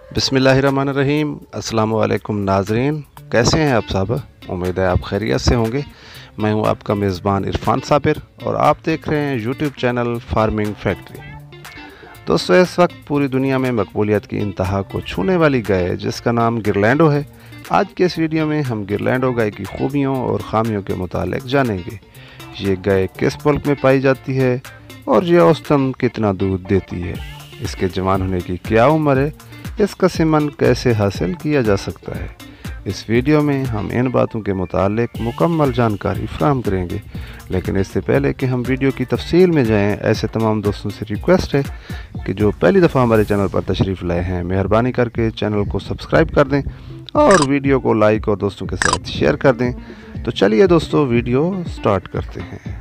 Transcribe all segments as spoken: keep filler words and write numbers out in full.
बिस्मिल्लाहिर्रहमानिर्रहीम। अस्सलाम वालेकुम नाज़रीन, कैसे हैं आप सब? उम्मीद है आप खैरियत से होंगे। मैं हूं आपका मेज़बान इरफान साबिर और आप देख रहे हैं यूट्यूब चैनल फार्मिंग फैक्ट्री। दोस्तों, इस वक्त पूरी दुनिया में मकबूलियत की इंतहा को छूने वाली गाय जिसका नाम गिरलैंडो है। आज के इस वीडियो में हम गिरलैंडो गाय की खूबियों और ख़ामियों के मुतालिक जानेंगे। ये गाय किस मुल्क में पाई जाती है और ये औसतन कितना दूध देती है, इसके जवान होने की क्या उम्र है, इसका सीमन कैसे हासिल किया जा सकता है। इस वीडियो में हम इन बातों के मुतालिक मुकम्मल जानकारी फराहम करेंगे। लेकिन इससे पहले कि हम वीडियो की तफसील में जाएं, ऐसे तमाम दोस्तों से रिक्वेस्ट है कि जो पहली दफ़ा हमारे चैनल पर तशरीफ़ लाए हैं, मेहरबानी करके चैनल को सब्सक्राइब कर दें और वीडियो को लाइक और दोस्तों के साथ शेयर कर दें। तो चलिए दोस्तों, वीडियो स्टार्ट करते हैं।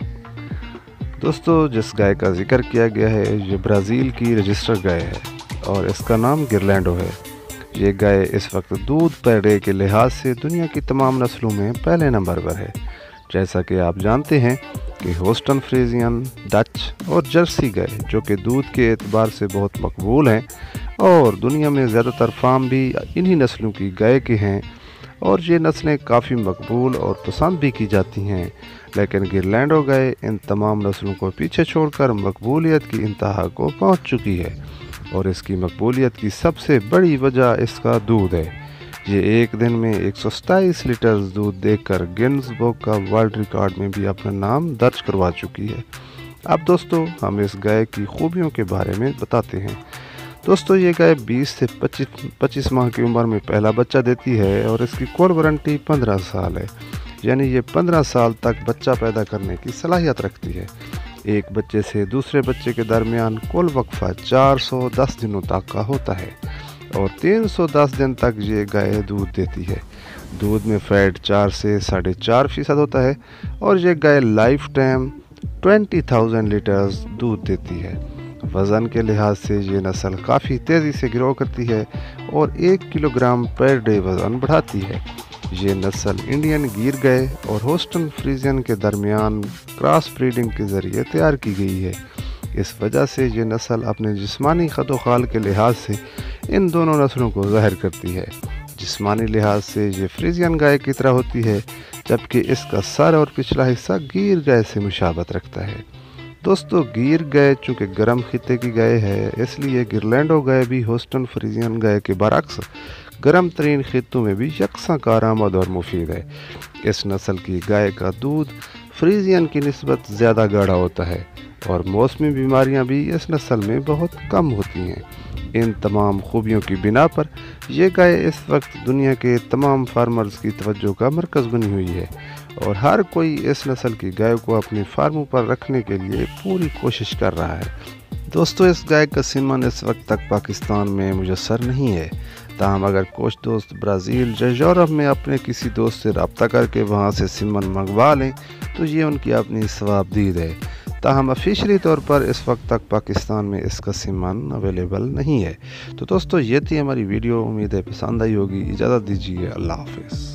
दोस्तों, जिस गाय का जिक्र किया गया है ये ब्राज़ील की रजिस्टर्ड गाय है और इसका नाम गिरलैंडो है। ये गाय इस वक्त दूध पैड़े के लिहाज से दुनिया की तमाम नस्लों में पहले नंबर पर है। जैसा कि आप जानते हैं कि होस्टन फ्रीजियन, डच और जर्सी गाय जो कि दूध के एतबार से बहुत मकबूल हैं और दुनिया में ज़्यादातर फार्म भी इन्हीं नस्लों की गाय के हैं और ये नस्लें काफ़ी मकबूल और पसंद भी की जाती हैं। लेकिन गिरलैंडो गाय इन तमाम नस्लों को पीछे छोड़कर मकबूलियत की इंतहा को पहुंच चुकी है और इसकी मकबूलियत की सबसे बड़ी वजह इसका दूध है। ये एक दिन में एक सौ सताईस लीटर दूध देकर गिनीज बुक का वर्ल्ड रिकॉर्ड में भी अपना नाम दर्ज करवा चुकी है। अब दोस्तों, हम इस गाय की खूबियों के बारे में बताते हैं। दोस्तों, ये गाय बीस से पच्चीस माह की उम्र में पहला बच्चा देती है और इसकी कुल वारंटी पंद्रह साल है, यानी ये पंद्रह साल तक बच्चा पैदा करने की सलाहियत रखती है। एक बच्चे से दूसरे बच्चे के दरमियान कुल वक्फा चार सौ दस दिनों तक का होता है और तीन सौ दस दिन तक ये गाय दूध देती है। दूध में फैट चार से साढ़े चार फीसद होता है और ये गाय life time twenty thousand litres दूध देती है। वज़न के लिहाज से ये नस्ल काफ़ी तेज़ी से ग्रो करती है और एक किलोग्राम पर डे वज़न बढ़ाती है। ये नस्ल इंडियन गिर गाय और होस्टन फ्रीजियन के दरमियान क्रॉस ब्रीडिंग के ज़रिए तैयार की गई है। इस वजह से ये नस्ल अपने जिस्मानी खदोखाल के लिहाज से इन दोनों नस्लों को ज़ाहिर करती है। जिस्मानी लिहाज से ये फ्रीजियन गाय की तरह होती है, जबकि इसका सर और पिछला हिस्सा गिर गाय से मुशाबत रखता है। दोस्तों, गिर गाय चूँकि गर्म खित्ते की गाय है, इसलिए गिरलैंडो गाय भी होस्टन फ्रीजियन गाय के बरक्स गर्म तरीन खित्तों में भी यकसा कारआमद और मुफीद है। इस नस्ल की गाय का दूध फ्रीजियन की निस्बत ज़्यादा गाढ़ा होता है और मौसमी बीमारियां भी इस नस्ल में बहुत कम होती हैं। इन तमाम खूबियों की बिना पर यह गाय इस वक्त दुनिया के तमाम फार्मर्स की तवज्जो का मरकज़ बनी हुई है और हर कोई इस नस्ल की गाय को अपने फार्मों पर रखने के लिए पूरी कोशिश कर रहा है। दोस्तों, इस गाय का सीमन इस वक्त तक पाकिस्तान में मुयस्सर नहीं है। ताहम अगर कुछ दोस्त ब्राज़ील या यूरोप में अपने किसी दोस्त से रब्ता करके वहाँ से सीमन मंगवा लें तो ये उनकी अपनी सवाबदीद है। ताहम ऑफिशियली तौर पर इस वक्त तक पाकिस्तान में इसका सीमन अवेलेबल नहीं है। तो दोस्तों, ये थी हमारी वीडियो। उम्मीद है पसंद आई होगी। इजाज़त दीजिए। अल्लाह हाफ़िज़।